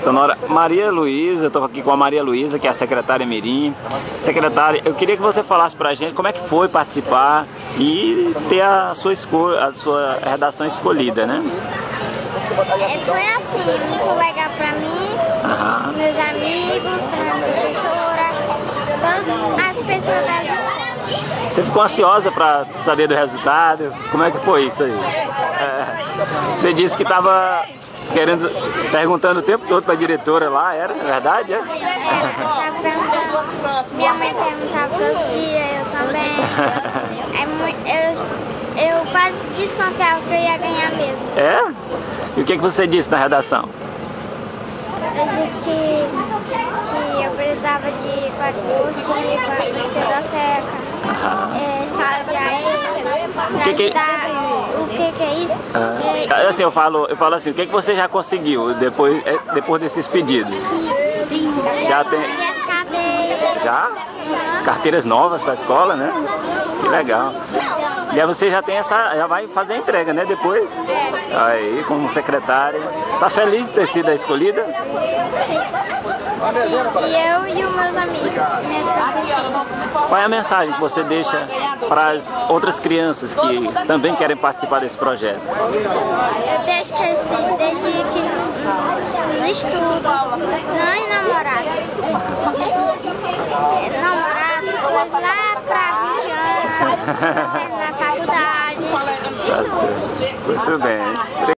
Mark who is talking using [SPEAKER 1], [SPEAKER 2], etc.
[SPEAKER 1] Dona Maria Luísa, eu estou aqui com a Maria Luísa, que é a secretária mirim. Secretária, eu queria que você falasse para a gente como é que foi participar e ter a sua redação escolhida, né?
[SPEAKER 2] Foi assim, muito legal para mim, meus amigos, para minha professora, todas as pessoas das escolas.
[SPEAKER 1] Você ficou ansiosa para saber do resultado? Como é que foi isso aí? Você disse que estava perguntando o tempo todo para a diretora lá, era verdade?
[SPEAKER 2] Era, eu perguntando. Minha mãe perguntava todo dia, eu também. Eu quase desconfiava que eu ia ganhar mesmo.
[SPEAKER 1] É? E o que você disse na redação?
[SPEAKER 2] Eu disse que eu precisava de quarto esportivo, biblioteca, sala de aula,
[SPEAKER 1] O
[SPEAKER 2] que é isso?
[SPEAKER 1] Assim, eu falo assim, o que você já conseguiu depois desses pedidos? Já tem...
[SPEAKER 2] As cadeiras.
[SPEAKER 1] Já? Carteiras novas para a escola, né? Que legal. E aí você já vai fazer a entrega, né? Depois? Aí, como secretária. Tá feliz de ter sido a escolhida?
[SPEAKER 2] Sim. E eu e os meus amigos, minha professora.
[SPEAKER 1] Qual é a mensagem que você deixa para as outras crianças que também querem participar desse projeto?
[SPEAKER 2] Eu deixo que eles se dediquem nos estudos, não em namorados. Namorados, lá para 20 anos, na faculdade.
[SPEAKER 1] Tá certo. Muito bem.